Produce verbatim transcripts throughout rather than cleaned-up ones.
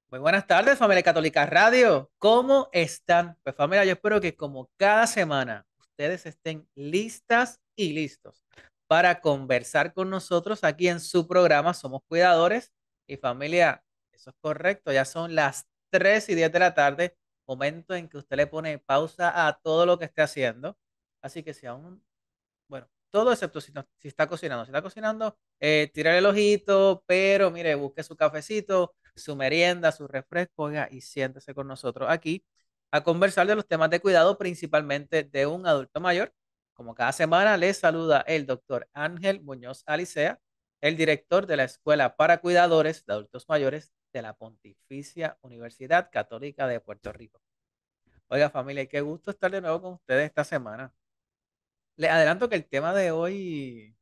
Muy buenas tardes, familia Católica Radio. ¿Cómo están? Pues familia, yo espero que como cada semana ustedes estén listas y listos para conversar con nosotros aquí en su programa Somos Cuidadores. Y familia, eso es correcto, ya son las tres y diez de la tarde, momento en que usted le pone pausa a todo lo que esté haciendo. Así que si aún bueno, todo excepto si, no- si está cocinando. Si está cocinando, eh, tírale el ojito, pero mire, busque su cafecito, su merienda, su refresco, oiga, y siéntese con nosotros aquí a conversar de los temas de cuidado, principalmente de un adulto mayor. Como cada semana, les saluda el doctor Ángel Muñoz Alicea, el director de la Escuela para Cuidadores de Adultos Mayores de la Pontificia Universidad Católica de Puerto Rico. Oiga, familia, qué gusto estar de nuevo con ustedes esta semana. Les adelanto que el tema de hoy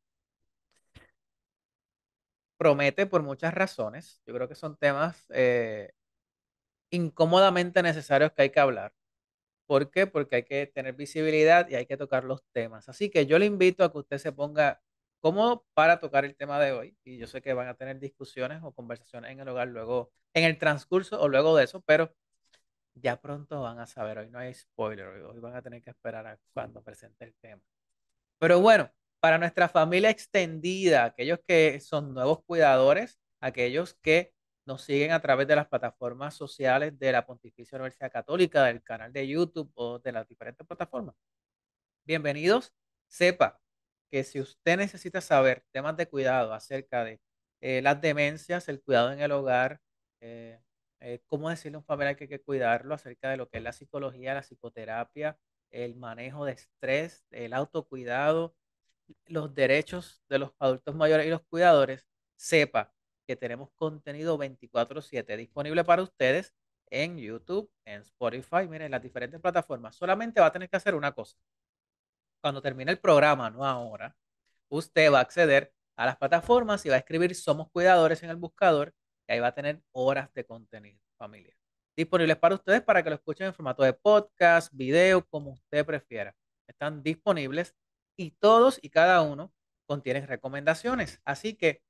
promete por muchas razones. Yo creo que son temas eh, incómodamente necesarios que hay que hablar. ¿Por qué? Porque hay que tener visibilidad y hay que tocar los temas. Así que yo le invito a que usted se ponga cómodo para tocar el tema de hoy. Y yo sé que van a tener discusiones o conversaciones en el hogar luego, en el transcurso o luego de eso, pero ya pronto van a saber. Hoy no hay spoiler. Hoy, hoy van a tener que esperar a cuando presente el tema. Pero bueno, para nuestra familia extendida, aquellos que son nuevos cuidadores, aquellos que nos siguen a través de las plataformas sociales de la Pontificia Universidad Católica, del canal de YouTube o de las diferentes plataformas. Bienvenidos. Sepa que si usted necesita saber temas de cuidado acerca de eh, las demencias, el cuidado en el hogar, eh, eh, cómo decirle a un familiar que hay que cuidarlo, acerca de lo que es la psicología, la psicoterapia, el manejo de estrés, el autocuidado, los derechos de los adultos mayores y los cuidadores, sepa que tenemos contenido veinticuatro siete disponible para ustedes en YouTube, en Spotify, miren, las diferentes plataformas. Solamente va a tener que hacer una cosa. Cuando termine el programa, no ahora, usted va a acceder a las plataformas y va a escribir Somos Cuidadores en el buscador y ahí va a tener horas de contenido, familia. Disponibles para ustedes para que lo escuchen en formato de podcast, video, como usted prefiera. Están disponibles y todos y cada uno contienen recomendaciones. Así que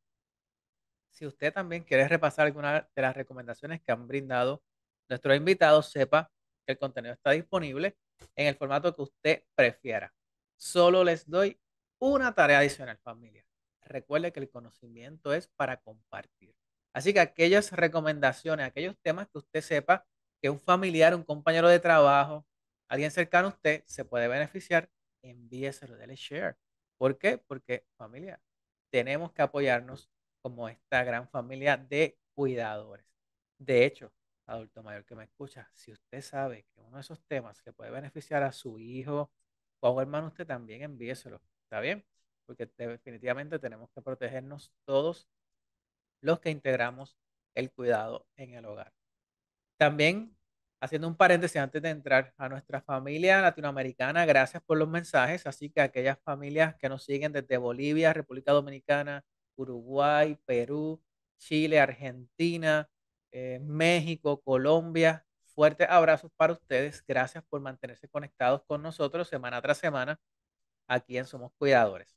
si usted también quiere repasar alguna de las recomendaciones que han brindado nuestros invitados, sepa que el contenido está disponible en el formato que usted prefiera. Solo les doy una tarea adicional, familia. Recuerde que el conocimiento es para compartir. Así que aquellas recomendaciones, aquellos temas que usted sepa que un familiar, un compañero de trabajo, alguien cercano a usted se puede beneficiar, envíeselo, dele share. ¿Por qué? Porque, familia, tenemos que apoyarnos como esta gran familia de cuidadores. De hecho, adulto mayor que me escucha, si usted sabe que uno de esos temas le puede beneficiar a su hijo o a un hermano, usted también envíeselo. ¿Está bien? Porque definitivamente tenemos que protegernos todos los que integramos el cuidado en el hogar. También, haciendo un paréntesis antes de entrar a nuestra familia latinoamericana, gracias por los mensajes. Así que aquellas familias que nos siguen desde Bolivia, República Dominicana, Uruguay, Perú, Chile, Argentina, eh, México, Colombia, fuertes abrazos para ustedes. Gracias por mantenerse conectados con nosotros semana tras semana aquí en Somos Cuidadores.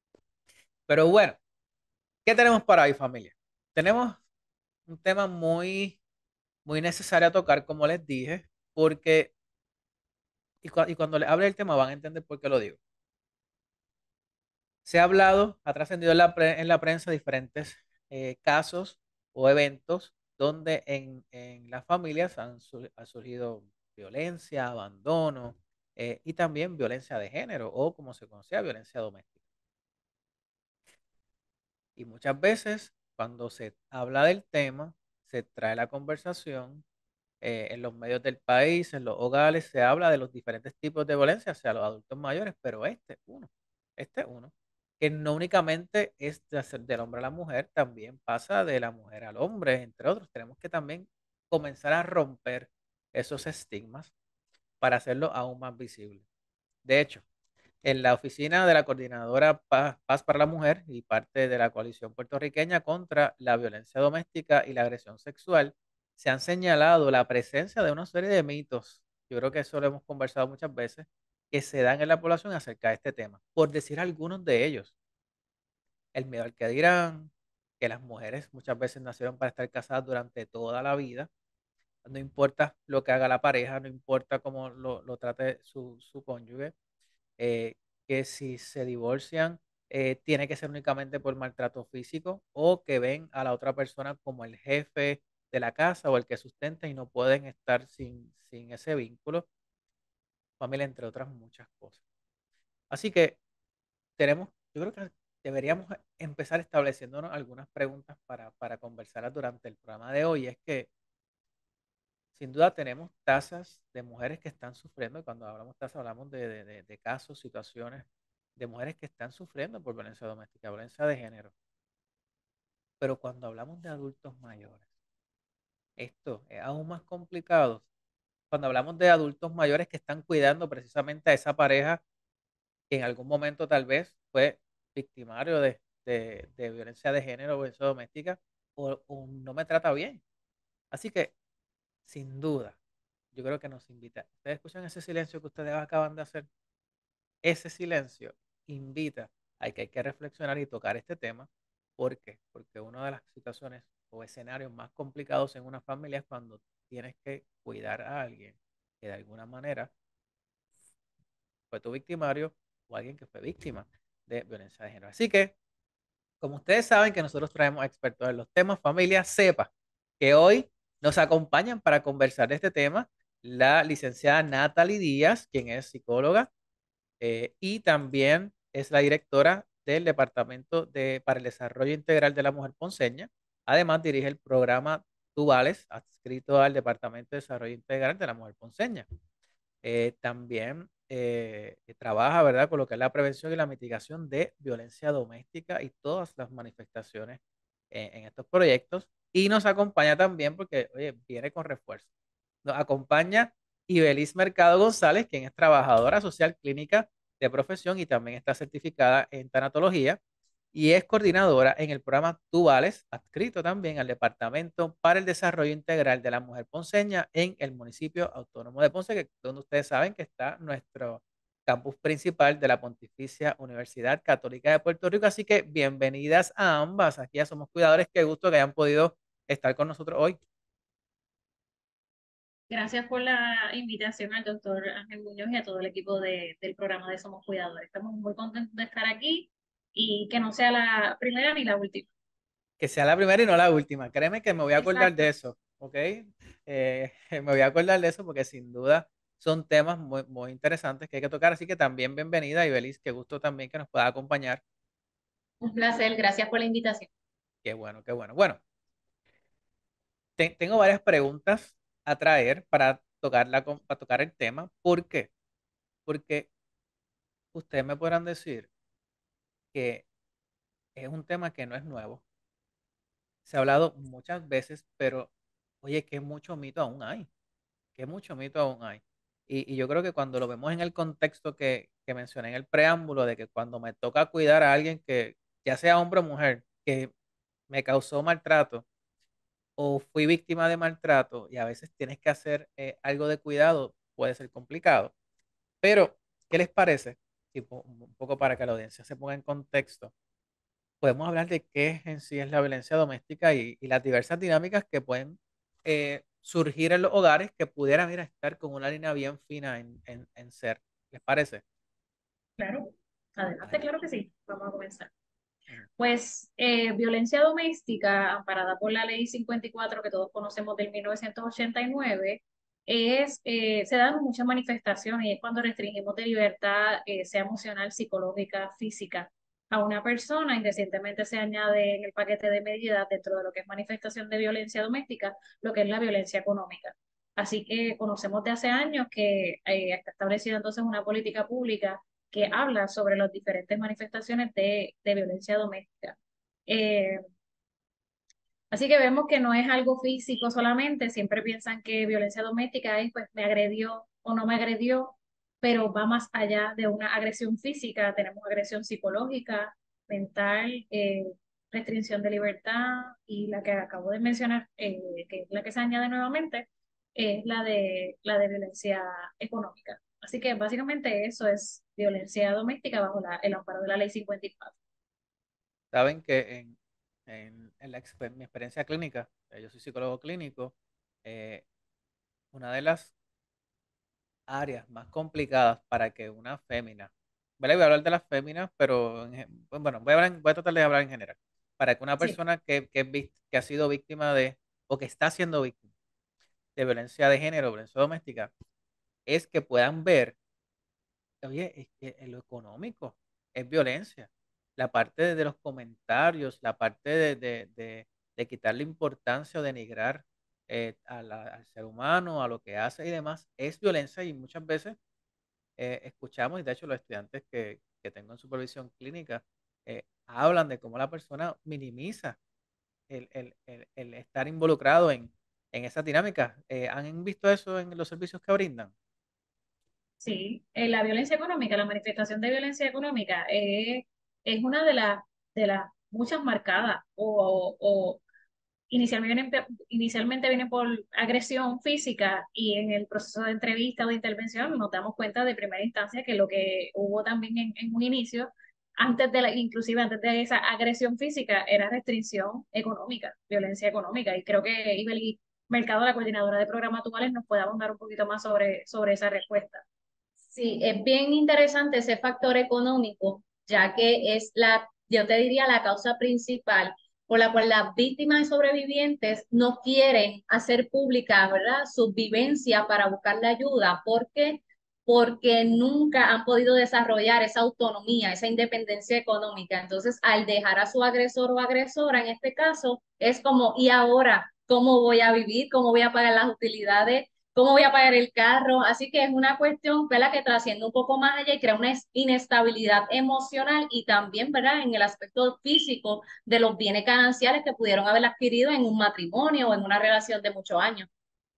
Pero bueno, ¿qué tenemos para hoy, familia? Tenemos un tema muy muy necesaria a tocar, como les dije, porque, y, cua- y cuando les hable del tema van a entender por qué lo digo. Se ha hablado, ha trascendido en la, pre- en la prensa diferentes eh, casos o eventos donde en, en las familias han, sur- ha surgido violencia, abandono eh, y también violencia de género o como se conocía, violencia doméstica. Y muchas veces cuando se habla del tema, se trae la conversación eh, en los medios del país, en los hogares, se habla de los diferentes tipos de violencia hacia los adultos mayores, pero este es uno, este es uno, que no únicamente es de hacer del hombre a la mujer, también pasa de la mujer al hombre, entre otros. Tenemos que también comenzar a romper esos estigmas para hacerlo aún más visible. De hecho, en la oficina de la Coordinadora Paz, Paz para la Mujer y parte de la coalición puertorriqueña contra la violencia doméstica y la agresión sexual, se han señalado la presencia de una serie de mitos. Yo creo que eso lo hemos conversado muchas veces, que se dan en la población acerca de este tema. Por decir algunos de ellos, el miedo al que dirán, que las mujeres muchas veces nacieron para estar casadas durante toda la vida. No importa lo que haga la pareja, no importa cómo lo, lo trate su, su cónyuge, eh, que si se divorcian, eh, tiene que ser únicamente por maltrato físico o que ven a la otra persona como el jefe de la casa o el que sustenta y no pueden estar sin, sin ese vínculo, familia, entre otras muchas cosas. Así que tenemos, yo creo que deberíamos empezar estableciéndonos algunas preguntas para, para conversar durante el programa de hoy. Es que sin duda tenemos tasas de mujeres que están sufriendo, y cuando hablamos tasas hablamos de, de- de- de casos, situaciones de mujeres que están sufriendo por violencia doméstica, violencia de género. Pero cuando hablamos de adultos mayores, esto es aún más complicado. Cuando hablamos de adultos mayores que están cuidando precisamente a esa pareja que en algún momento tal vez fue victimario de, de- de violencia de género o violencia doméstica o, o no me trata bien. Así que, sin duda, yo creo que nos invita. Ustedes escuchan ese silencio que ustedes acaban de hacer. Ese silencio invita a que hay que reflexionar y tocar este tema. ¿Por qué? Porque una de las situaciones o escenarios más complicados en una familia es cuando tienes que cuidar a alguien que de alguna manera fue tu victimario o alguien que fue víctima de violencia de género. Así que, como ustedes saben que nosotros traemos expertos en los temas, familia, sepa que hoy nos acompañan para conversar de este tema la licenciada Natalie Díaz, quien es psicóloga, eh, y también es la directora del Departamento de, para el Desarrollo Integral de la Mujer Ponceña. Además, dirige el programa Tubales, adscrito al Departamento de Desarrollo Integral de la Mujer Ponceña. Eh, también eh, trabaja, ¿verdad?, con lo que es la prevención y la mitigación de violencia doméstica y todas las manifestaciones en, en estos proyectos. Y nos acompaña también porque, oye, viene con refuerzo. Nos acompaña Ibeliz Mercado González, quien es trabajadora social clínica de profesión y también está certificada en tanatología y es coordinadora en el programa Tú Vales, adscrito también al Departamento para el Desarrollo Integral de la Mujer Ponceña en el municipio autónomo de Ponce, que, donde ustedes saben que está nuestro campus principal de la Pontificia Universidad Católica de Puerto Rico. Así que bienvenidas a ambas. Aquí ya Somos Cuidadores. Qué gusto que hayan podido estar con nosotros hoy. Gracias por la invitación al doctor Ángel Muñoz y a todo el equipo de- del programa de Somos Cuidadores. Estamos muy contentos de estar aquí y que no sea la primera ni la última. Que sea la primera y no la última. Créeme que me voy a acordar de Exacto. eso, ¿ok? Eh, me voy a acordar de eso porque sin duda son temas muy, muy interesantes que hay que tocar. Así que también bienvenida, Ibeliz. Qué gusto también que nos pueda acompañar. Un placer, gracias por la invitación. Qué bueno, qué bueno. Bueno, te- tengo varias preguntas a traer para tocar, la, con- para tocar el tema. ¿Por qué? Porque ustedes me podrán decir que es un tema que no es nuevo. Se ha hablado muchas veces, pero oye, que mucho mito aún hay. Que mucho mito aún hay. Y, y yo creo que cuando lo vemos en el contexto que, que mencioné en el preámbulo, de que cuando me toca cuidar a alguien que, ya sea hombre o mujer, que me causó maltrato o fui víctima de maltrato y a veces tienes que hacer eh, algo de cuidado, puede ser complicado. Pero, ¿qué les parece? Tipo, un poco para que la audiencia se ponga en contexto, podemos hablar de qué en sí es la violencia doméstica y, y las diversas dinámicas que pueden eh, surgir en los hogares que pudieran ir a estar con una línea bien fina en, en, en ser. ¿Les parece? Claro, adelante, Adelante. claro que sí. Vamos a comenzar. Ujú. Pues eh, violencia doméstica, amparada por la ley cincuenta y cuatro que todos conocemos del mil novecientos ochenta y nueve, es, eh, se dan muchas manifestaciones y es cuando restringimos de libertad, eh, sea emocional, psicológica, física, a una persona y recientemente se añade en el paquete de medidas dentro de lo que es manifestación de violencia doméstica, lo que es la violencia económica. Así que conocemos de hace años que eh, está establecida entonces una política pública que habla sobre las diferentes manifestaciones de, de violencia doméstica. Eh, Así que vemos que no es algo físico solamente, siempre piensan que violencia doméstica es pues me agredió o no me agredió, pero va más allá de una agresión física, tenemos agresión psicológica, mental, eh, restricción de libertad y la que acabo de mencionar, eh, que es la que se añade nuevamente, es la de, la de violencia económica. Así que básicamente eso es violencia doméstica bajo la, el amparo de la ley cincuenta y cuatro. Saben que en, En, en la exper- mi experiencia clínica, eh, yo soy psicólogo clínico, eh, una de las áreas más complicadas para que una fémina, ¿vale? Voy a hablar de las féminas, pero en gen- bueno, voy a hablar en- voy a tratar de hablar en general. Para que una Sí, persona que, que, es vic- que ha sido víctima de, o que está siendo víctima de violencia de género, violencia doméstica, es que puedan ver, oye, es que en lo económico es violencia. La parte de, de los comentarios, la parte de, de, de, de quitarle importancia o denigrar eh, a la- al ser humano, a lo que hace y demás, es violencia y muchas veces eh, escuchamos, y de hecho los estudiantes que, que tengo en supervisión clínica eh, hablan de cómo la persona minimiza el, el- el- el estar involucrado en, en esa dinámica. Eh, ¿han visto eso en los servicios que brindan? sí. Eh, la violencia económica, la manifestación de violencia económica eh, es una de las de las muchas marcadas o, o inicialmente vienen, inicialmente vienen por agresión física y en el proceso de entrevista o de intervención nos damos cuenta de primera instancia que lo que hubo también en, en un inicio, antes de la, inclusive antes de esa agresión física, era restricción económica, violencia económica. Y creo que Ibeli Mercado, la coordinadora de programas actuales, nos puede abundar un poquito más sobre, sobre esa respuesta. Sí, es bien interesante ese factor económico, ya que es la, yo te diría, la causa principal por la cual las víctimas y sobrevivientes no quieren hacer pública, ¿verdad?, su vivencia para buscar la ayuda. ¿Por qué? Porque nunca han podido desarrollar esa autonomía, esa independencia económica. Entonces, al dejar a su agresor o agresora, en este caso, es como, ¿y ahora cómo voy a vivir? ¿Cómo voy a pagar las utilidades? ¿Cómo voy a pagar el carro? Así que es una cuestión, ¿verdad?, que trasciende un poco más allá y crea una inestabilidad emocional y también, ¿verdad?, en el aspecto físico de los bienes gananciales que pudieron haber adquirido en un matrimonio o en una relación de muchos años.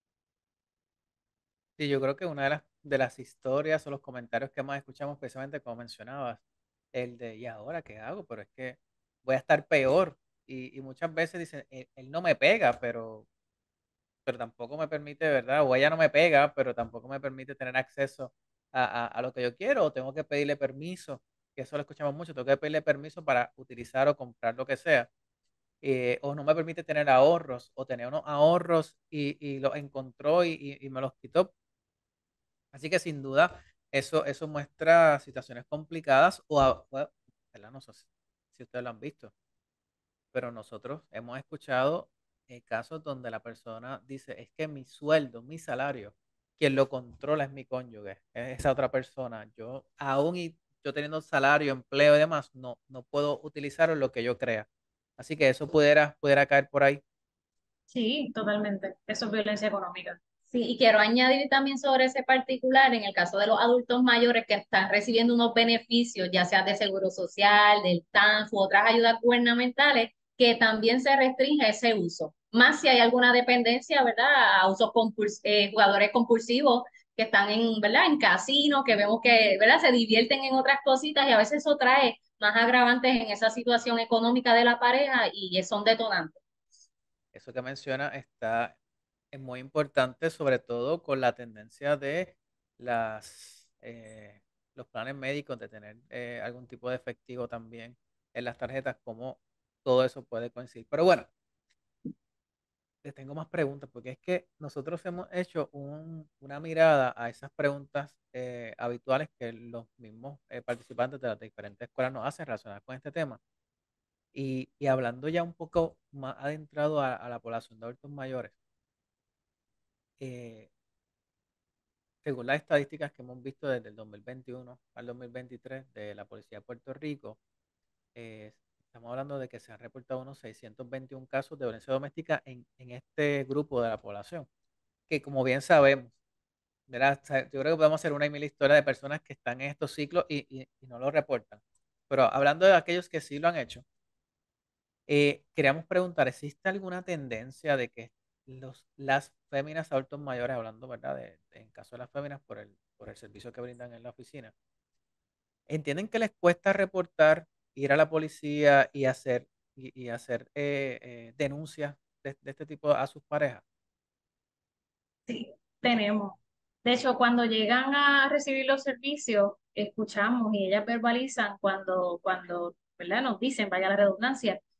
Sí, yo creo que una de las, de las historias o los comentarios que más escuchamos, precisamente como mencionabas, el de, ¿y ahora qué hago? Pero es que voy a estar peor. Y, y muchas veces dicen, él, él no me pega, pero, pero tampoco me permite, ¿verdad? O ella no me pega, pero tampoco me permite tener acceso a, a, a lo que yo quiero, o tengo que pedirle permiso, que eso lo escuchamos mucho, tengo que pedirle permiso para utilizar o comprar lo que sea. Eh, o no me permite tener ahorros, o tener unos ahorros y, y los encontró y, y, y me los quitó. Así que sin duda, eso, eso muestra situaciones complicadas o, a- o- ¿verdad? No sé si ustedes lo han visto, pero nosotros hemos escuchado eh, casos donde la persona dice, es que mi sueldo, mi salario, quien lo controla es mi cónyuge, es esa otra persona. Yo, aún y yo teniendo salario, empleo y demás, no, no puedo utilizar lo que yo crea. Así que eso pudiera, pudiera caer por ahí. Sí, totalmente. Eso es violencia económica. Sí, y quiero añadir también sobre ese particular, en el caso de los adultos mayores que están recibiendo unos beneficios, ya sea de seguro social, del T A N F u otras ayudas gubernamentales, que también se restringe ese uso. Más si hay alguna dependencia, ¿verdad? A usos compuls eh, jugadores compulsivos que están en, ¿verdad?, en casino, que vemos que, ¿verdad?, se divierten en otras cositas y a veces eso trae más agravantes en esa situación económica de la pareja y son detonantes. Eso que menciona está es muy importante, sobre todo con la tendencia de las, eh, los planes médicos, de tener eh, algún tipo de efectivo también en las tarjetas, como todo eso puede coincidir. Pero bueno, les tengo más preguntas, porque es que nosotros hemos hecho un- una mirada a esas preguntas eh, habituales que los mismos eh, participantes de las diferentes escuelas nos hacen relacionadas con este tema. Y, y hablando ya un poco más adentrado a, a la población de adultos mayores, eh, según las estadísticas que hemos visto desde el dos mil veintiuno al dos mil veintitrés de la Policía de Puerto Rico, eh, estamos hablando de que se han reportado unos seiscientos veintiún casos de violencia doméstica en, en este grupo de la población, que como bien sabemos, ¿verdad? O sea, yo creo que podemos hacer una y mil historias de personas que están en estos ciclos y, y- y no lo reportan. Pero hablando de aquellos que sí lo han hecho, eh, queríamos preguntar, ¿existe alguna tendencia de que los, las féminas adultos mayores, hablando, ¿verdad? De, de- en caso de las féminas, por el, por el servicio que brindan en la oficina, entienden que les cuesta reportar, ir a la policía y hacer, y, y hacer eh, eh, denuncias de, de este tipo a sus parejas? Sí, tenemos. De hecho, cuando llegan a recibir los servicios, escuchamos y ellas verbalizan cuando, cuando, ¿verdad?, nos dicen, vaya la redundancia,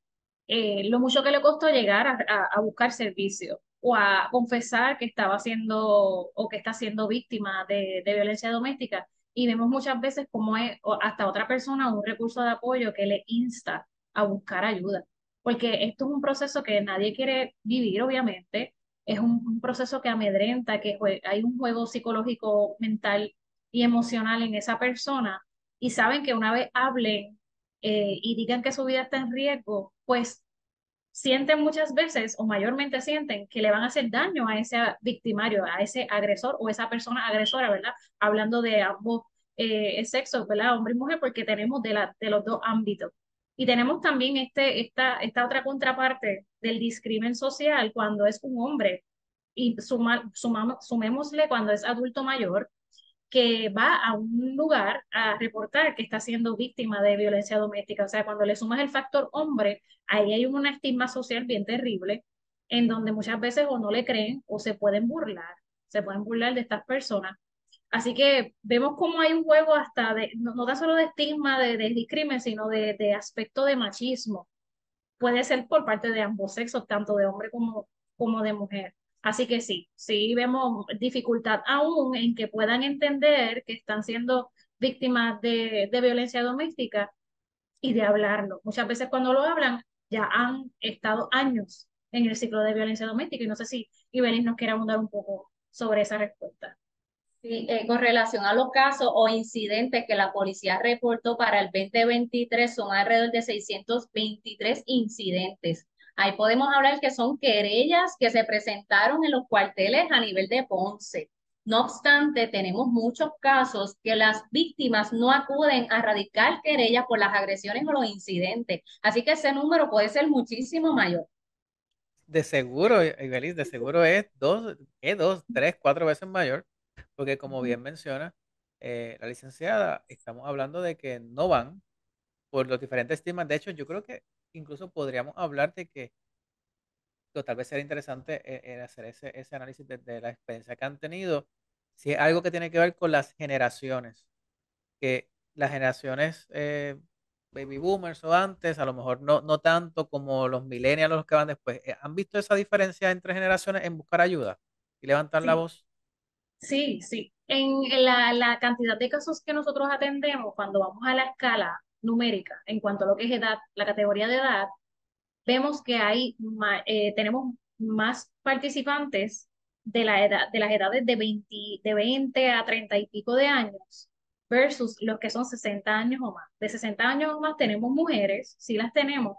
eh, lo mucho que le costó llegar a, a- a buscar servicio o a confesar que estaba siendo o que está siendo víctima de, de violencia doméstica. Y vemos muchas veces como es o hasta otra persona un recurso de apoyo que le insta a buscar ayuda. Porque esto es un proceso que nadie quiere vivir, obviamente. Es un, un proceso que amedrenta, que jue- hay un juego psicológico, mental y emocional en esa persona. Y saben que una vez hablen eh, y digan que su vida está en riesgo, pues sienten muchas veces o mayormente sienten que le van a hacer daño a ese victimario, a ese agresor o esa persona agresora, ¿verdad? Hablando de ambos eh, sexos, ¿verdad? Hombre y mujer, porque tenemos de, la, de los dos ámbitos. Y tenemos también este, esta, esta otra contraparte del discrimen social cuando es un hombre y suma, sumamos, sumémosle cuando es adulto mayor que va a un lugar a reportar que está siendo víctima de violencia doméstica. O sea, cuando le sumas el factor hombre, ahí hay una estigma social bien terrible, en donde muchas veces o no le creen o se pueden burlar, se pueden burlar de estas personas. Así que vemos cómo hay un juego hasta de, no, no tan solo de estigma, de, de discrimen, sino de, de aspecto de machismo puede ser por parte de ambos sexos, tanto de hombre como, como de mujer. Así que sí, sí vemos dificultad aún en que puedan entender que están siendo víctimas de, de violencia doméstica y de hablarlo. Muchas veces cuando lo hablan ya han estado años en el ciclo de violencia doméstica y no sé si Ibeliz nos quiere abundar un poco sobre esa respuesta. Sí, eh, con relación a los casos o incidentes que la policía reportó para el dos mil veintitrés, son alrededor de seiscientos veintitrés incidentes. Ahí podemos hablar que son querellas que se presentaron en los cuarteles a nivel de Ponce. No obstante, tenemos muchos casos que las víctimas no acuden a radicar querellas por las agresiones o los incidentes. Así que ese número puede ser muchísimo mayor. De seguro, Ibeliz, de seguro es dos, ¿qué? Dos, tres, cuatro veces mayor, porque como bien menciona eh, la licenciada, estamos hablando de que no van por los diferentes temas. De hecho, yo creo que incluso podríamos hablar de que o tal vez sería interesante eh, eh, hacer ese, ese análisis de, de la experiencia que han tenido, si es algo que tiene que ver con las generaciones, que las generaciones eh, baby boomers o antes, a lo mejor no, no tanto como los millennials, los que van después, eh, ¿han visto esa diferencia entre generaciones en buscar ayuda y levantar la Sí, voz? sí, sí. En la, la cantidad de casos que nosotros atendemos cuando vamos a la escala numérica en cuanto a lo que es edad, la categoría de edad, vemos que hay ma- eh, tenemos más participantes de la edad, de las edades de veinte, de veinte a treinta y pico de años versus los que son sesenta años o más. De sesenta años o más tenemos mujeres, sí las tenemos,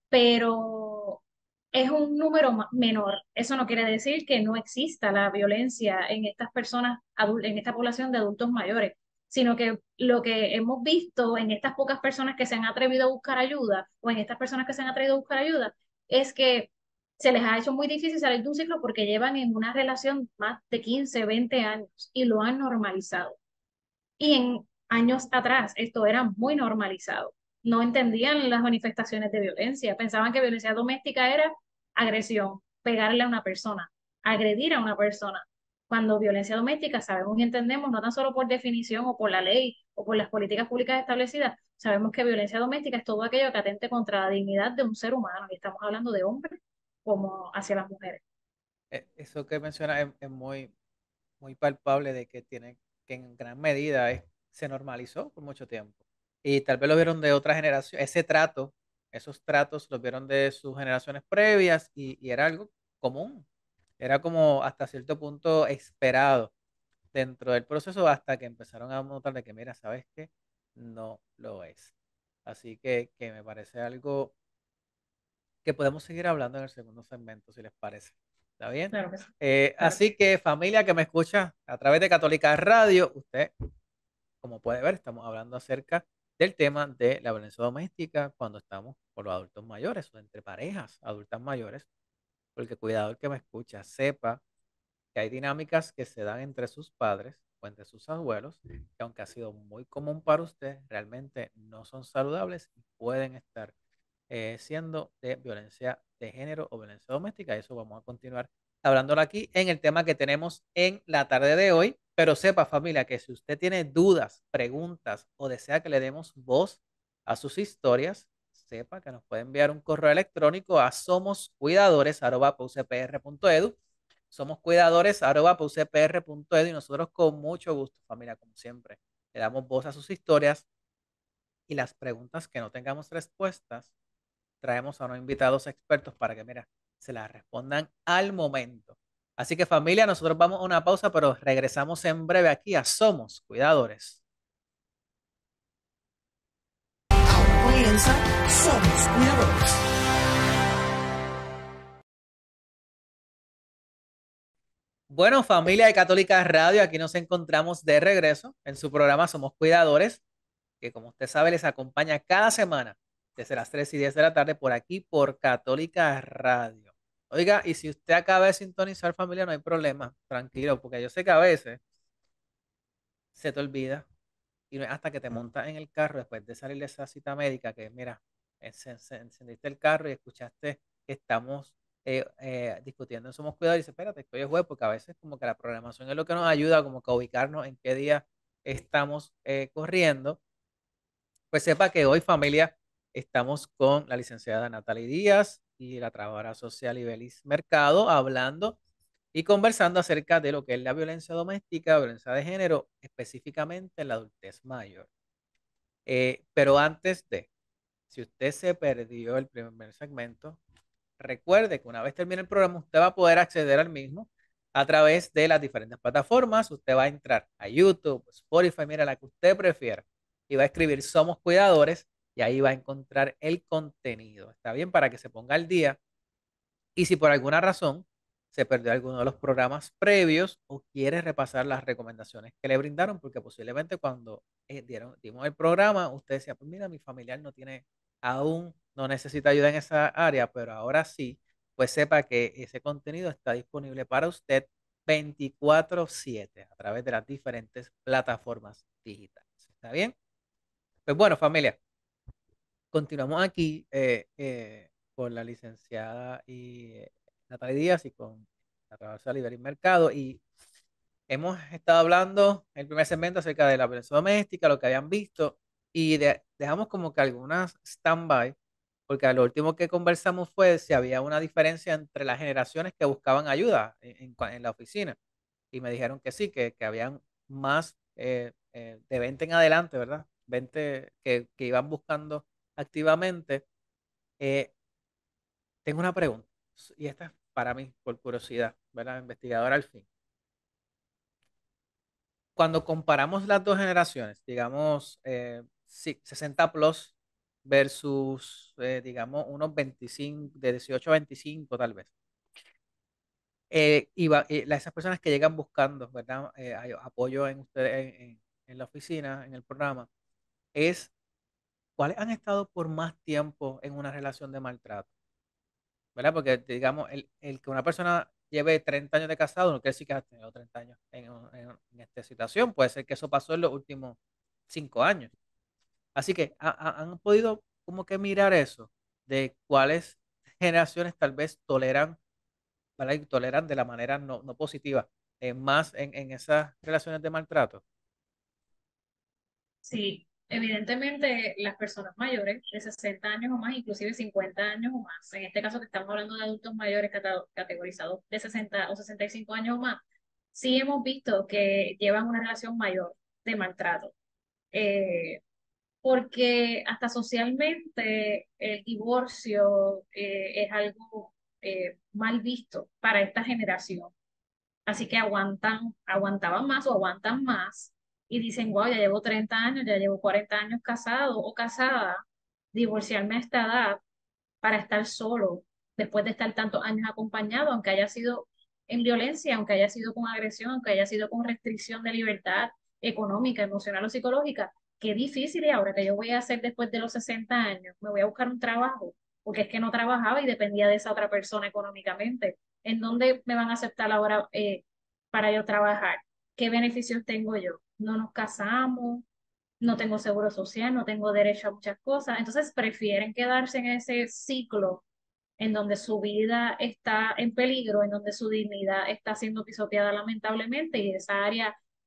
pero es un número ma- menor. Eso no quiere decir que no exista la violencia en estas personas, adul- en esta población de adultos mayores, sino que lo que hemos visto en estas pocas personas que se han atrevido a buscar ayuda o en estas personas que se han atrevido a buscar ayuda es que se les ha hecho muy difícil salir de un ciclo porque llevan en una relación más de quince veinte años y lo han normalizado. Y en años atrás esto era muy normalizado. No entendían las manifestaciones de violencia, pensaban que violencia doméstica era agresión, pegarle a una persona, agredir a una persona. Cuando violencia doméstica sabemos y entendemos, no tan solo por definición o por la ley o por las políticas públicas establecidas, sabemos que violencia doméstica es todo aquello que atente contra la dignidad de un ser humano, y estamos hablando de hombres como hacia las mujeres. Eh, Eso que menciona es, es muy, muy palpable de que tiene que en gran medida es- se normalizó por mucho tiempo. Y tal vez lo vieron de otra generación, ese trato, esos tratos los vieron de sus generaciones previas y, y era algo común. Era como hasta cierto punto esperado dentro del proceso hasta que empezaron a notar de que, mira, ¿sabes qué? No lo es. Así que, que me parece algo que podemos seguir hablando en el segundo segmento, si les parece. ¿Está bien? Claro que sí. Eh, Claro que sí. así que familia que me escucha a través de Católica Radio, usted, como puede ver, estamos hablando acerca del tema de la violencia doméstica cuando estamos con los adultos mayores o entre parejas adultas mayores, porque cuidado el que me escucha, sepa que hay dinámicas que se dan entre sus padres o entre sus abuelos, que aunque ha sido muy común para usted, realmente no son saludables y pueden estar eh, siendo de violencia de género o violencia doméstica. Eso vamos a continuar hablándolo aquí en el tema que tenemos en la tarde de hoy. Pero sepa familia que si usted tiene dudas, preguntas o desea que le demos voz a sus historias, sepa que nos puede enviar un correo electrónico a somoscuidadores arroba paucpr punto edu. Somoscuidadores arroba paucpr punto edu y nosotros con mucho gusto, familia, como siempre, le damos voz a sus historias y las preguntas que no tengamos respuestas, traemos a unos invitados expertos para que, mira, se las respondan al momento. Así que familia, nosotros vamos a una pausa, pero regresamos en breve aquí a Somos Cuidadores. Ahora comienza Somos Cuidadores. Bueno, familia de Católica Radio, aquí nos encontramos de regreso en su programa Somos Cuidadores, que como usted sabe les acompaña cada semana desde las tres y diez de la tarde por aquí por Católica Radio. Oiga, y si usted acaba de sintonizar, familia, no hay problema, tranquilo, porque yo sé que a veces se te olvida y no es hasta que te montas en el carro después de salir de esa cita médica que, mira, encendiste el carro y escuchaste que estamos eh, eh, discutiendo en Somos Cuidadores y dices, espérate, estoy de juez, porque a veces como que la programación es lo que nos ayuda como que a ubicarnos en qué día estamos eh, corriendo. Pues sepa que hoy, familia, estamos con la licenciada Natalie Díaz y la trabajadora social Ibelis Mercado hablando y conversando acerca de lo que es la violencia doméstica, violencia de género, específicamente en la adultez mayor. Eh, pero antes de, si usted se perdió el primer segmento, recuerde que una vez termine el programa, usted va a poder acceder al mismo a través de las diferentes plataformas. Usted va a entrar a YouTube, Spotify, mira la que usted prefiera, y va a escribir Somos Cuidadores y ahí va a encontrar el contenido. ¿Está bien? Para que se ponga al día. Y si por alguna razón se perdió alguno de los programas previos o quiere repasar las recomendaciones que le brindaron, porque posiblemente cuando eh, dieron, dimos el programa, usted decía, pues mira, mi familiar no tiene, aún no necesita ayuda en esa área, pero ahora sí, pues sepa que ese contenido está disponible para usted veinticuatro siete a través de las diferentes plataformas digitales. ¿Está bien? Pues bueno, familia, continuamos aquí eh, eh, con la licenciada y, eh, Natalia Díaz y con la trabajadora Liberis Mercado. Y hemos estado hablando en el primer segmento acerca de la violencia doméstica, lo que habían visto, y de- dejamos como que algunas stand-by, porque lo último que conversamos fue si había una diferencia entre las generaciones que buscaban ayuda en, en cua- en la oficina. Y me dijeron que sí, que, que habían más eh, eh, de veinte en adelante, ¿verdad? veinte que, que iban buscando activamente. Eh, Tengo una pregunta, y esta es para mí, por curiosidad, ¿verdad? Investigadora al fin. Cuando comparamos las dos generaciones, digamos, eh, sí, sesenta plus versus, eh, digamos, unos veinticinco, de dieciocho a veinticinco tal vez, eh, y va- y la- esas personas que llegan buscando, ¿verdad? Eh, hay apoyo en ustedes, en, en- en la oficina, en el programa, es cuáles han estado por más tiempo en una relación de maltrato, ¿verdad? Porque, digamos, el, el que una persona lleve treinta años de casado no quiere decir que ha tenido treinta años en, en- en esta situación. Puede ser que eso pasó en los últimos cinco años. Así que ha- ha- han podido como que mirar eso, de cuáles generaciones tal vez toleran, ¿verdad? Y toleran de la manera no, no positiva, eh, más en, en esas relaciones de maltrato. Sí, evidentemente las personas mayores de sesenta años o más, inclusive cincuenta años o más, en este caso que estamos hablando de adultos mayores cata- categorizados de sesenta o sesenta y cinco años o más, sí hemos visto que llevan una relación mayor de maltrato. Eh, Porque hasta socialmente el divorcio eh, es algo eh, mal visto para esta generación. Así que aguantan, aguantaban más o aguantan más y dicen, wow, ya llevo treinta años, ya llevo cuarenta años casado o casada, divorciarme a esta edad para estar solo, después de estar tantos años acompañado, aunque haya sido en violencia, aunque haya sido con agresión, aunque haya sido con restricción de libertad económica, emocional o psicológica. Qué difícil y ahora que yo voy a hacer después de los sesenta años, me voy a buscar un trabajo, porque es que no trabajaba y dependía de esa otra persona económicamente. ¿En dónde me van a aceptar ahora eh, para yo trabajar? ¿Qué beneficios tengo yo? No nos casamos, no tengo seguro social, no tengo derecho a muchas cosas. Entonces prefieren quedarse en ese ciclo en donde su vida está en peligro, en donde su dignidad está siendo pisoteada lamentablemente y esa área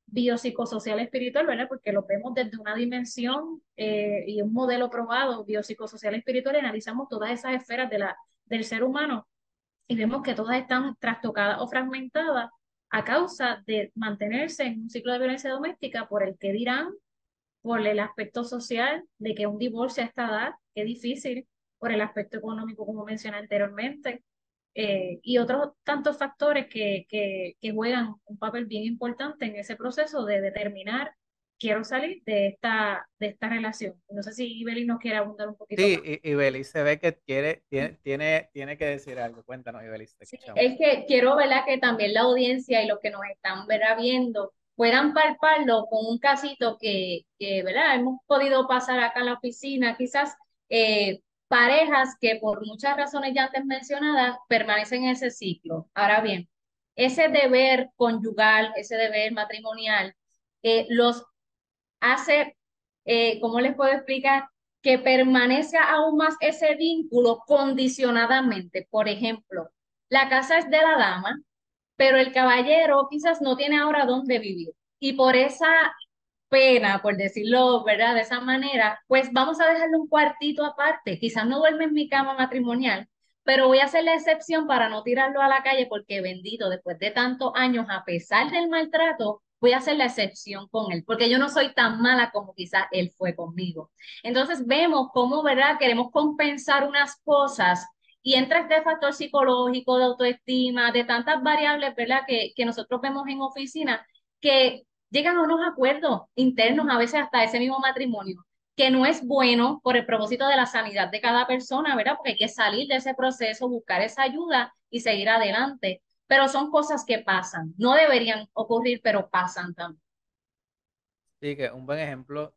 biopsicosocial espiritual, ¿verdad? Porque lo vemos desde una dimensión eh, y un modelo probado biopsicosocial espiritual y analizamos todas esas esferas de la, del ser humano y vemos que todas están trastocadas o fragmentadas a causa de mantenerse en un ciclo de violencia doméstica por el que dirán, por el aspecto social de que un divorcio a esta edad es difícil, por el aspecto económico, como mencioné anteriormente, eh, y otros tantos factores que, que, que juegan un papel bien importante en ese proceso de determinar, quiero salir de esta, de esta relación. No sé si Ibeli nos quiere abundar un poquito más. Sí, y, y Beli se ve que quiere, tiene, tiene, tiene que decir algo. Cuéntanos, Ibeli, te Sí, escuchamos. es que quiero, ¿verdad? Que también la audiencia y los que nos están, ¿verdad? Viendo puedan palparlo con un casito que, que, ¿verdad? Hemos podido pasar acá en la oficina, quizás eh, parejas que por muchas razones ya antes mencionadas permanecen en ese ciclo. Ahora bien, ese deber conyugal, ese deber matrimonial, eh, los hace, eh, ¿cómo les puedo explicar? Que permanezca aún más ese vínculo condicionadamente. Por ejemplo, la casa es de la dama, pero el caballero quizás no tiene ahora dónde vivir. Y por esa pena, por decirlo, ¿verdad? De esa manera, pues vamos a dejarle un cuartito aparte. Quizás no duerme en mi cama matrimonial, pero voy a hacer la excepción para no tirarlo a la calle porque bendito, después de tantos años, a pesar del maltrato, voy a hacer la excepción con él, porque yo no soy tan mala como quizás él fue conmigo. Entonces vemos cómo, ¿verdad? Queremos compensar unas cosas y entra este factor psicológico de autoestima, de tantas variables, ¿verdad? Que, que nosotros vemos en oficina, que llegan a unos acuerdos internos, a veces hasta ese mismo matrimonio, que no es bueno por el propósito de la sanidad de cada persona, ¿verdad? Porque hay que salir de ese proceso, buscar esa ayuda y seguir adelante. Pero son cosas que pasan, no deberían ocurrir, pero pasan también. Sí, que un buen ejemplo,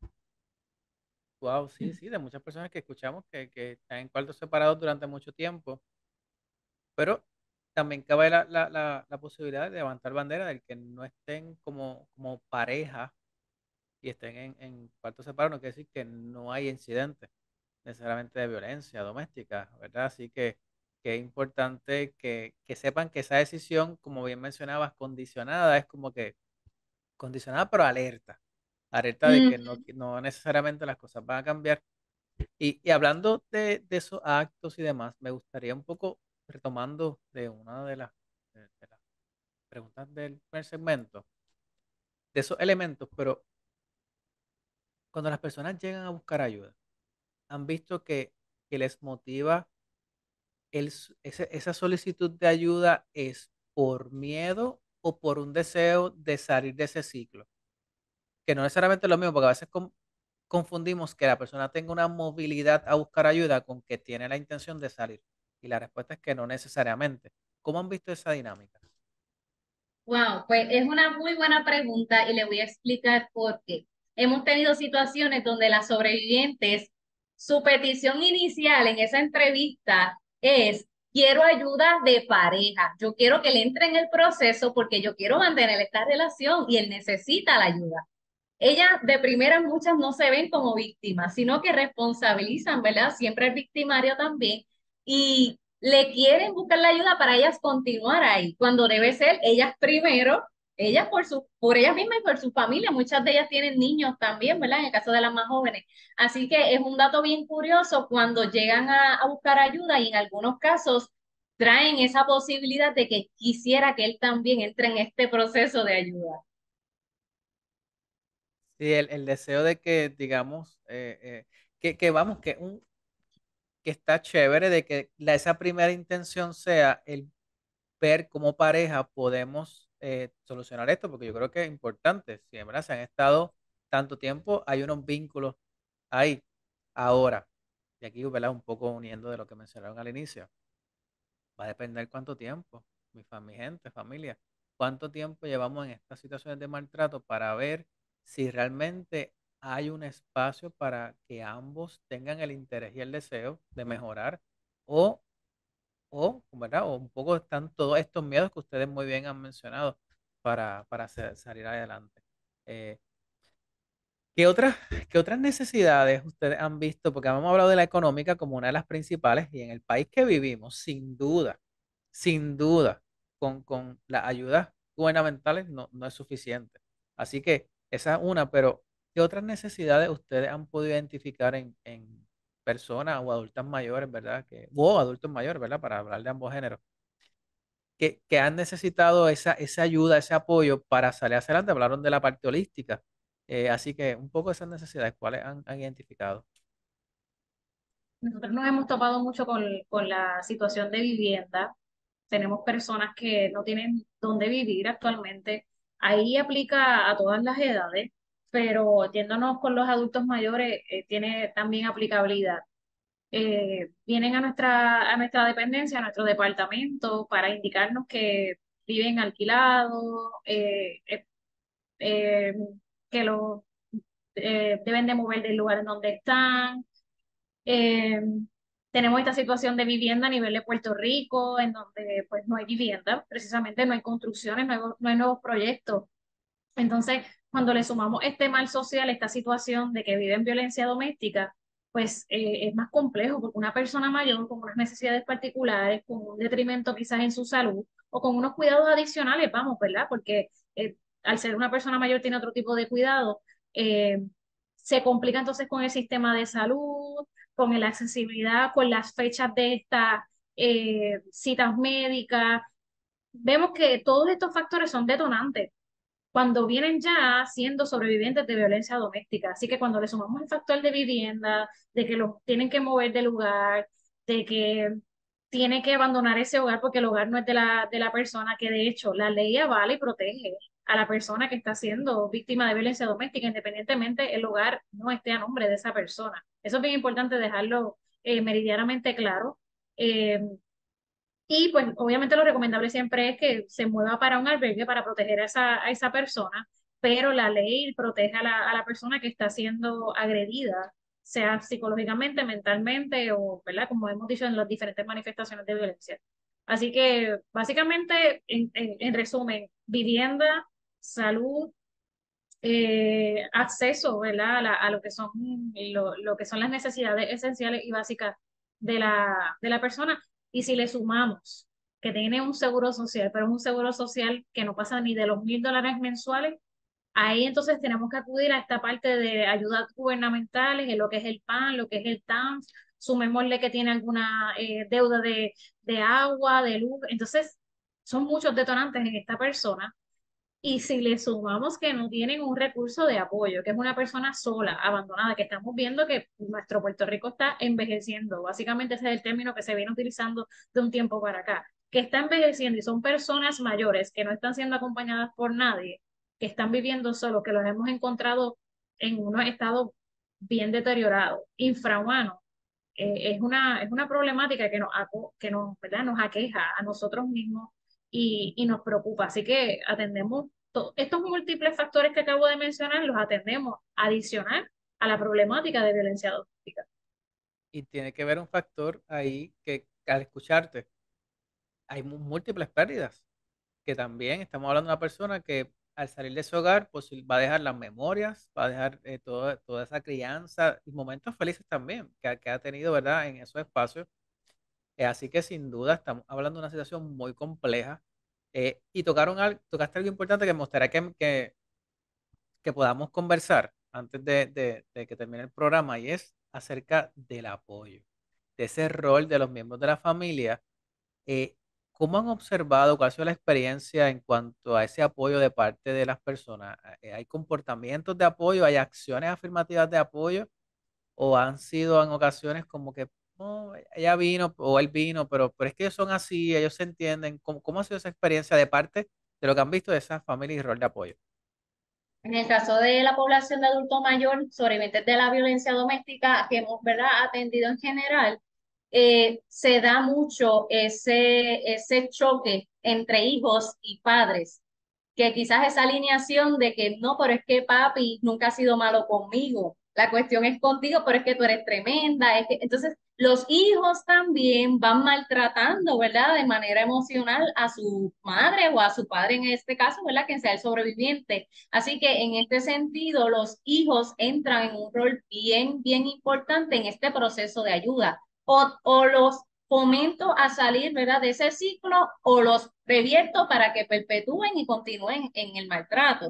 wow, sí, sí, de muchas personas que escuchamos que, que están en cuartos separados durante mucho tiempo, pero también cabe la, la, la, la posibilidad de levantar bandera del que no estén como, como pareja y estén en, en cuartos separados, no quiere decir que no hay incidentes necesariamente de violencia doméstica, ¿verdad? Así que, que es importante que, que sepan que esa decisión, como bien mencionabas, condicionada, es como que condicionada pero alerta, alerta de Mm, que no, que no necesariamente las cosas van a cambiar. Y, y hablando de, de esos actos y demás, me gustaría un poco, retomando de una de las, de, de las preguntas del primer segmento, de esos elementos, pero cuando las personas llegan a buscar ayuda, han visto que, que les motiva el, s- ese- esa solicitud de ayuda es por miedo o por un deseo de salir de ese ciclo, que no necesariamente es lo mismo, porque a veces con- confundimos que la persona tenga una movilidad a buscar ayuda con que tiene la intención de salir. Y la respuesta es que no necesariamente. ¿Cómo han visto esa dinámica? Wow, pues es una muy buena pregunta y le voy a explicar por qué. Hemos tenido situaciones donde las sobrevivientes, su petición inicial en esa entrevista es, quiero ayuda de pareja, yo quiero que le entre en el proceso porque yo quiero mantener esta relación y él necesita la ayuda. Ellas de primera muchas no se ven como víctimas, sino que responsabilizan, ¿verdad? Siempre el victimario también y le quieren buscar la ayuda para ellas continuar ahí, cuando debe ser ellas primero, ellas por su, por ellas mismas y por su familia. Muchas de ellas tienen niños también, ¿verdad? En el caso de las más jóvenes. Así que es un dato bien curioso cuando llegan a, a buscar ayuda y en algunos casos traen esa posibilidad de que quisiera que él también entre en este proceso de ayuda. Sí, el, el deseo de que, digamos, eh, eh, que, que vamos, que, un, que está chévere de que la, esa primera intención sea el ver cómo pareja podemos eh, solucionar esto, porque yo creo que es importante. Si en verdad se han estado tanto tiempo, hay unos vínculos ahí. Ahora, y aquí, ¿verdad? Un poco uniendo de lo que mencionaron al inicio, va a depender cuánto tiempo, mi, fam- mi gente, familia, cuánto tiempo llevamos en estas situaciones de maltrato para ver si realmente hay un espacio para que ambos tengan el interés y el deseo de mejorar o o, ¿verdad? O un poco están todos estos miedos que ustedes muy bien han mencionado para, para sa- salir adelante. Eh, ¿qué otras, qué otras necesidades ustedes han visto? Porque hemos hablado de la económica como una de las principales y en el país que vivimos, sin duda, sin duda, con, con las ayudas gubernamentales no, no es suficiente. Así que esa es una, pero ¿qué otras necesidades ustedes han podido identificar en, en personas o adultas mayores, ¿verdad? Que, o adultos mayores, ¿verdad? Para hablar de ambos géneros, que, que han necesitado esa, esa ayuda, ese apoyo para salir hacia adelante. Hablaron de la parte holística. Eh, así que un poco esas necesidades, ¿cuáles han, han identificado? Nosotros nos hemos topado mucho con, con la situación de vivienda. Tenemos personas que no tienen dónde vivir actualmente. Ahí aplica a todas las edades, pero yéndonos con los adultos mayores, eh, tiene también aplicabilidad. Eh, vienen a nuestra, a nuestra dependencia, a nuestro departamento, para indicarnos que viven alquilados, eh, eh, eh, que lo eh, deben de mover del lugar en donde están. Eh, Tenemos esta situación de vivienda a nivel de Puerto Rico, en donde pues no hay vivienda, precisamente no hay construcciones, no hay, no hay nuevos proyectos. Entonces, cuando le sumamos este mal social, esta situación de que viven violencia doméstica, pues eh, es más complejo, porque una persona mayor con unas necesidades particulares, con un detrimento quizás en su salud o con unos cuidados adicionales, vamos, ¿verdad? Porque eh, al ser una persona mayor tiene otro tipo de cuidado, eh, se complica entonces con el sistema de salud, con la accesibilidad, con las fechas de estas eh, citas médicas. Vemos que todos estos factores son detonantes cuando vienen ya siendo sobrevivientes de violencia doméstica. Así que cuando le sumamos el factor de vivienda, de que los tienen que mover de lugar, de que tiene que abandonar ese hogar porque el hogar no es de la, de la persona, que de hecho la ley avala y protege a la persona que está siendo víctima de violencia doméstica, independientemente el hogar no esté a nombre de esa persona. Eso es bien importante dejarlo eh, meridianamente claro. Eh, y pues obviamente lo recomendable siempre es que se mueva para un albergue para proteger a esa, a esa persona, pero la ley protege a la, a la persona que está siendo agredida, sea psicológicamente, mentalmente o, ¿verdad? Como hemos dicho en las diferentes manifestaciones de violencia. Así que básicamente, en, en, en resumen, vivienda, salud, eh, acceso, ¿verdad? A, la- a lo que son, lo, lo que son las necesidades esenciales y básicas de la, de la persona. Y si le sumamos que tiene un seguro social, pero es un seguro social que no pasa ni de los mil dólares mensuales, ahí entonces tenemos que acudir a esta parte de ayudas gubernamentales, en lo que es el P A N, lo que es el T A M S, sumémosle que tiene alguna eh, deuda de, de agua, de luz. Entonces, son muchos detonantes en esta persona y si le sumamos que no tienen un recurso de apoyo, que es una persona sola, abandonada, que estamos viendo que nuestro Puerto Rico está envejeciendo, básicamente ese es el término que se viene utilizando de un tiempo para acá, que está envejeciendo y son personas mayores que no están siendo acompañadas por nadie, que están viviendo solo, que los hemos encontrado en unos estados bien deteriorados, infrahumanos. Eh, es una, es una problemática que nos, aco- que nos, ¿verdad? Nos aqueja a nosotros mismos y, y nos preocupa. Así que atendemos to- estos múltiples factores que acabo de mencionar, los atendemos adicional a la problemática de violencia doméstica. Y tiene que ver un factor ahí que al escucharte, hay mu- múltiples pérdidas, que también estamos hablando de una persona que al salir de su hogar, pues va a dejar las memorias, va a dejar eh, todo- toda esa crianza y momentos felices también que, ha- que ha tenido, ¿verdad? En esos espacios. Eh, así que sin duda estamos hablando de una situación muy compleja. Eh, y tocaron al- tocaste algo importante que me gustaría que, que, que podamos conversar antes de, de- de que termine el programa y es acerca del apoyo, de ese rol de los miembros de la familia. eh, ¿Cómo han observado, cuál ha sido la experiencia en cuanto a ese apoyo de parte de las personas? Eh, ¿Hay comportamientos de apoyo, hay acciones afirmativas de apoyo o han sido en ocasiones como que "No, ella vino o él vino, pero, pero es que ellos son así, ellos se entienden"? ¿Cómo, cómo ha sido esa experiencia de parte de lo que han visto de esa familia y rol de apoyo? En el caso de la población de adulto mayor, sobrevivientes de la violencia doméstica que hemos, ¿verdad?, atendido en general, eh, se da mucho ese, ese choque entre hijos y padres, que quizás esa alineación de que no, pero es que papi nunca ha sido malo conmigo, la cuestión es contigo, pero es que tú eres tremenda, es que... entonces los hijos también van maltratando, ¿verdad?, de manera emocional a su madre o a su padre en este caso, ¿verdad?, quien sea el sobreviviente. Así que en este sentido, los hijos entran en un rol bien, bien importante en este proceso de ayuda. O, o los fomento a salir, ¿verdad?, de ese ciclo o los revierto para que perpetúen y continúen en el maltrato.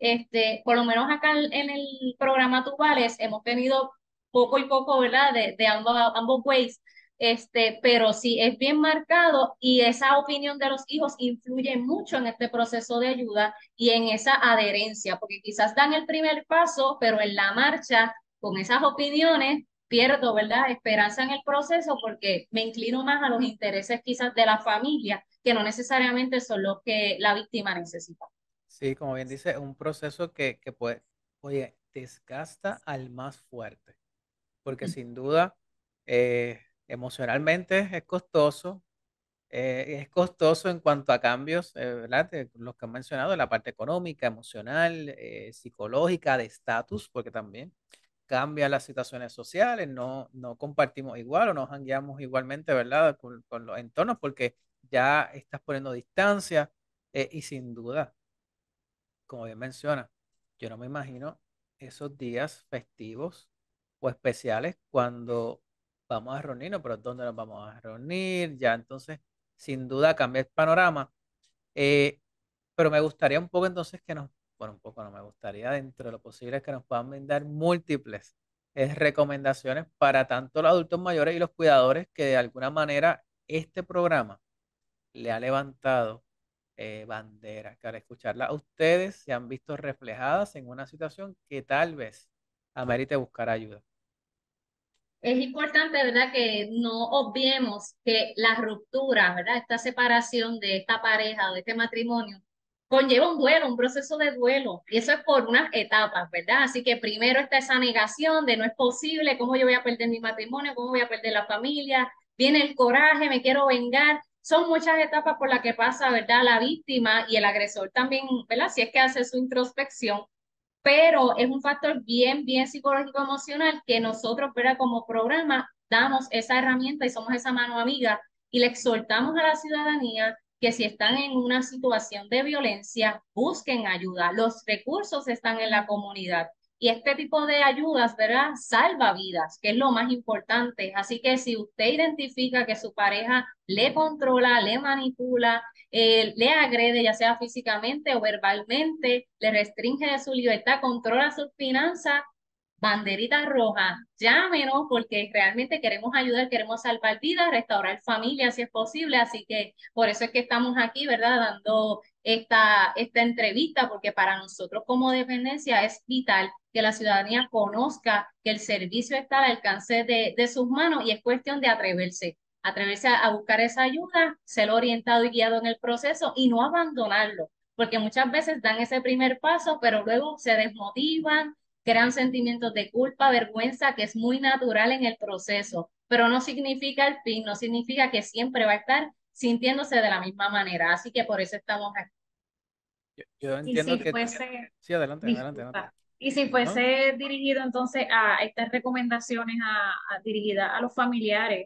Este, por lo menos acá en en el programa Tubales hemos tenido poco y poco, ¿verdad? De, de ambos, ambos ways, este, pero sí es bien marcado y esa opinión de los hijos influye mucho en este proceso de ayuda y en esa adherencia, porque quizás dan el primer paso, pero en la marcha, con esas opiniones, pierdo, ¿verdad? Esperanza en el proceso porque me inclino más a los intereses quizás de la familia, que no necesariamente son los que la víctima necesita. Sí, como bien dice, un proceso que, que puede, oye, desgasta al más fuerte, porque sin duda eh, emocionalmente es costoso, eh, es costoso en cuanto a cambios, eh, ¿verdad? De los que han mencionado, la parte económica, emocional, eh, psicológica, de estatus, porque también cambian las situaciones sociales, no, no compartimos igual o no jangueamos igualmente, ¿verdad? Con, con los entornos, porque ya estás poniendo distancia, eh, y sin duda como bien menciona, yo no me imagino esos días festivos o especiales cuando vamos a reunirnos, pero ¿dónde nos vamos a reunir? Ya entonces, sin duda cambia el panorama. Eh, pero me gustaría un poco entonces que nos, bueno, un poco no me gustaría dentro de lo posible que nos puedan brindar múltiples eh, recomendaciones para tanto los adultos mayores y los cuidadores que de alguna manera este programa le ha levantado eh, banderas, que al escucharla a ustedes se han visto reflejadas en una situación que tal vez amerite buscar ayuda. Es importante, ¿verdad?, que no obviemos que la ruptura, ¿verdad?, esta separación de esta pareja o de este matrimonio conlleva un duelo, un proceso de duelo, y eso es por unas etapas, ¿verdad? Así que primero está esa negación de no es posible, ¿cómo yo voy a perder mi matrimonio? ¿Cómo voy a perder la familia? Viene el coraje, me quiero vengar. Son muchas etapas por las que pasa, ¿verdad?, la víctima y el agresor también, ¿verdad? Si es que hace su introspección, pero es un factor bien, bien psicológico emocional que nosotros, ¿verdad? Como programa, damos esa herramienta y somos esa mano amiga y le exhortamos a la ciudadanía que si están en una situación de violencia, busquen ayuda. Los recursos están en la comunidad y este tipo de ayudas, ¿verdad? Salva vidas, que es lo más importante. Así que si usted identifica que su pareja le controla, le manipula, eh, le agrede, ya sea físicamente o verbalmente, le restringe de su libertad, controla sus finanzas, banderita roja, llámenos porque realmente queremos ayudar, queremos salvar vidas, restaurar familias si es posible, así que por eso es que estamos aquí, ¿verdad? Dando esta, esta entrevista, porque para nosotros como dependencia es vital que la ciudadanía conozca que el servicio está al alcance de, de sus manos y es cuestión de atreverse atreverse a, a buscar esa ayuda, ser orientado y guiado en el proceso y no abandonarlo, porque muchas veces dan ese primer paso, pero luego se desmotivan, crean sentimientos de culpa, vergüenza, que es muy natural en el proceso, pero no significa el fin, no significa que siempre va a estar sintiéndose de la misma manera, así que por eso estamos aquí. Yo, yo Y entiendo si que... fuese, Sí, adelante, adelante, adelante. disculpa, y si ¿No? fuese dirigido entonces a estas recomendaciones a, a- dirigidas a los familiares,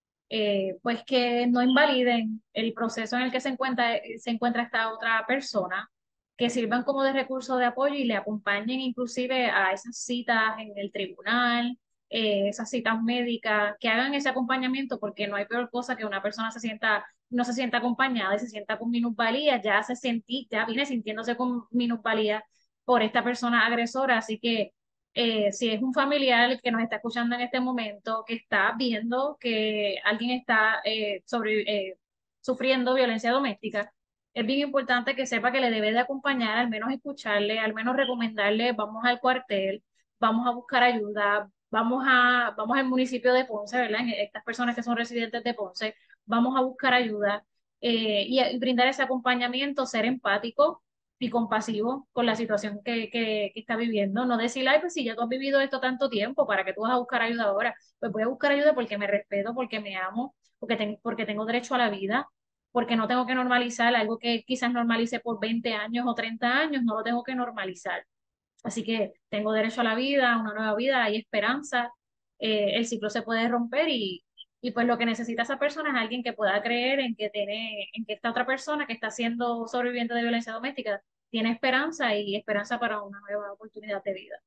eh, pues que no invaliden el proceso en el que se encuentra, se encuentra esta otra persona, que sirvan como de recurso de apoyo y le acompañen inclusive a esas citas en el tribunal, eh, esas citas médicas, que hagan ese acompañamiento, porque no hay peor cosa que una persona se sienta, no se sienta acompañada y se sienta con minusvalía, ya se sentí, ya viene sintiéndose con minusvalía por esta persona agresora, así que eh, si es un familiar que nos está escuchando en este momento, que está viendo que alguien está eh, sobre, eh, sufriendo violencia doméstica, es bien importante que sepa que le debe de acompañar, al menos escucharle, al menos recomendarle, vamos al cuartel, vamos a buscar ayuda, vamos a, vamos al municipio de Ponce, ¿verdad? En estas personas que son residentes de Ponce, vamos a buscar ayuda eh, y, y brindar ese acompañamiento, ser empático y compasivo con la situación que, que, que está viviendo. No decirle, ay, pues si ya tú has vivido esto tanto tiempo, ¿para que tú vas a buscar ayuda ahora? Pues voy a buscar ayuda porque me respeto, porque me amo, porque, ten- porque tengo derecho a la vida, porque no tengo que normalizar algo que quizás normalice por veinte años o treinta años, no lo tengo que normalizar. Así que tengo derecho a la vida, a una nueva vida, hay esperanza, eh, el ciclo se puede romper y, y pues lo que necesita esa persona es alguien que pueda creer en que tiene, en que esta otra persona que está siendo sobreviviente de violencia doméstica tiene esperanza y esperanza para una nueva oportunidad de vida.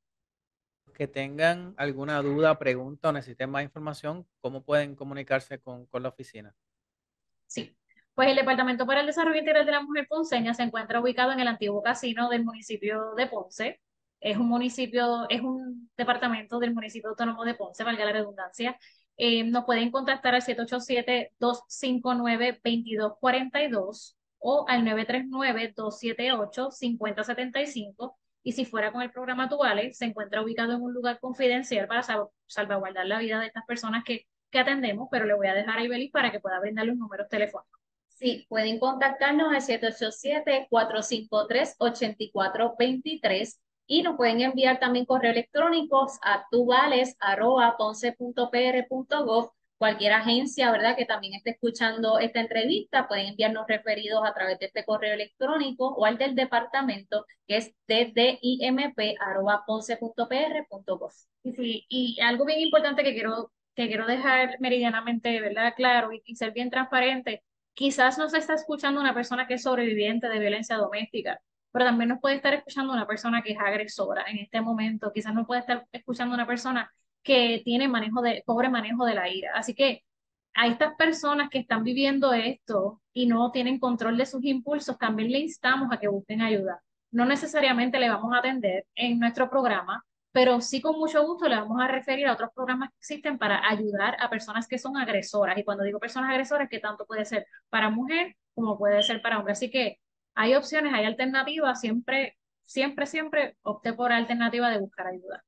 Que tengan alguna duda, pregunta o necesiten más información, ¿cómo pueden comunicarse con, con la oficina? Sí. Pues el Departamento para el Desarrollo Integral de la Mujer Ponceña se encuentra ubicado en el antiguo casino del municipio de Ponce. Es un municipio, es un departamento del municipio autónomo de Ponce, valga la redundancia. Eh, nos pueden contactar al siete ocho siete, dos cinco nueve, dos dos cuatro dos o al nueve tres nueve, dos siete ocho, cinco cero siete cinco. Y si fuera con el programa Tuale, se encuentra ubicado en un lugar confidencial para sal salvaguardar la vida de estas personas que, que atendemos, pero le voy a dejar a Ibelis para que pueda brindar los números telefónicos. Sí, pueden contactarnos al siete ocho siete, cuatro cinco tres, ocho cuatro dos tres y nos pueden enviar también correo electrónico a tuvales arroba ponce punto p r punto gov. Cualquier agencia, ¿verdad?, que también esté escuchando esta entrevista, pueden enviarnos referidos a través de este correo electrónico o al del departamento, que es d d i m p arroba ponce punto p r punto gov. Y, sí, y algo bien importante que quiero, que quiero dejar meridianamente, ¿verdad?, claro y, y ser bien transparente. Quizás nos está escuchando una persona que es sobreviviente de violencia doméstica, pero también nos puede estar escuchando una persona que es agresora en este momento. Quizás nos puede estar escuchando una persona que tiene manejo de, pobre manejo de la ira. Así que a estas personas que están viviendo esto y no tienen control de sus impulsos, también le instamos a que busquen ayuda. No necesariamente le vamos a atender en nuestro programa, pero sí con mucho gusto le vamos a referir a otros programas que existen para ayudar a personas que son agresoras. Y cuando digo personas agresoras, que tanto puede ser para mujer como puede ser para hombre. Así que hay opciones, hay alternativas, siempre, siempre, siempre opté por la alternativa de buscar ayuda.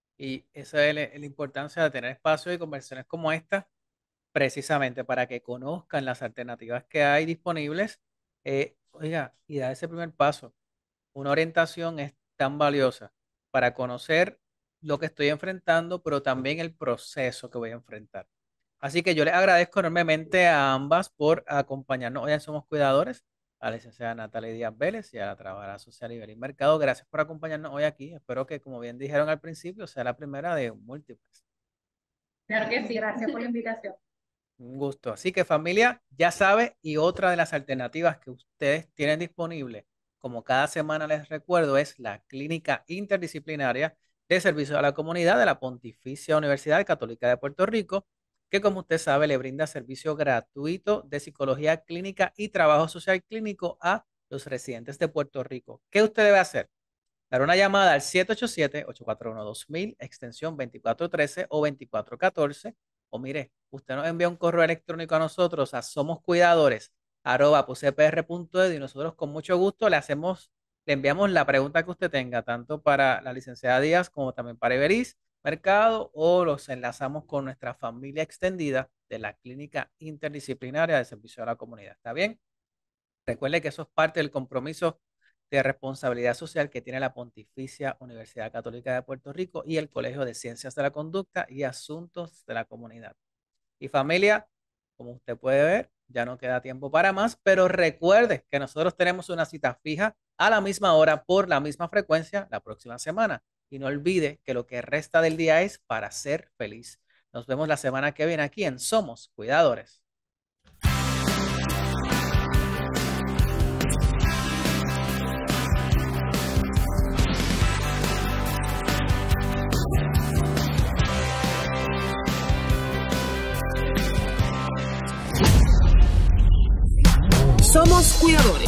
Y esa es la, la importancia de tener espacios y conversaciones como esta, precisamente para que conozcan las alternativas que hay disponibles. Eh, oiga, y dar ese primer paso. Una orientación es tan valiosa para conocer lo que estoy enfrentando, pero también el proceso que voy a enfrentar. Así que yo les agradezco enormemente a ambas por acompañarnos hoy en Somos Cuidadores, a la licenciada Natalia Díaz Vélez y a la trabajadora social Ibelis Mercado. Gracias por acompañarnos hoy aquí. Espero que, como bien dijeron al principio, sea la primera de múltiples. Claro que sí, gracias por la invitación. Un gusto. Así que familia, ya sabe, y otra de las alternativas que ustedes tienen disponible, como cada semana les recuerdo, es la Clínica Interdisciplinaria de Servicio a la Comunidad de la Pontificia Universidad Católica de Puerto Rico, que como usted sabe le brinda servicio gratuito de psicología clínica y trabajo social clínico a los residentes de Puerto Rico. ¿Qué usted debe hacer? Dar una llamada al siete ocho siete, ocho cuatro uno, dos mil, extensión veinticuatro trece o veinticuatro catorce. O mire, usted nos envía un correo electrónico a nosotros a somoscuidadores arroba pucpr punto edu y nosotros con mucho gusto le hacemos, le enviamos la pregunta que usted tenga, tanto para la licenciada Díaz como también para Ibelis Mercado, o los enlazamos con nuestra familia extendida de la Clínica Interdisciplinaria de Servicio a la Comunidad. ¿Está bien? Recuerde que eso es parte del compromiso de responsabilidad social que tiene la Pontificia Universidad Católica de Puerto Rico y el Colegio de Ciencias de la Conducta y Asuntos de la Comunidad. Y familia, como usted puede ver, ya no queda tiempo para más, pero recuerde que nosotros tenemos una cita fija a la misma hora por la misma frecuencia la próxima semana. Y no olvide que lo que resta del día es para ser feliz. Nos vemos la semana que viene aquí en Somos Cuidadores. Somos Cuidadores.